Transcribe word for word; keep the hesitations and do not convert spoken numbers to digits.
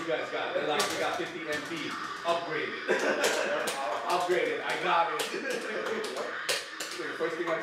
you guys got? The last we got fifty M B. Upgraded. Upgraded. I got it. So the first thing I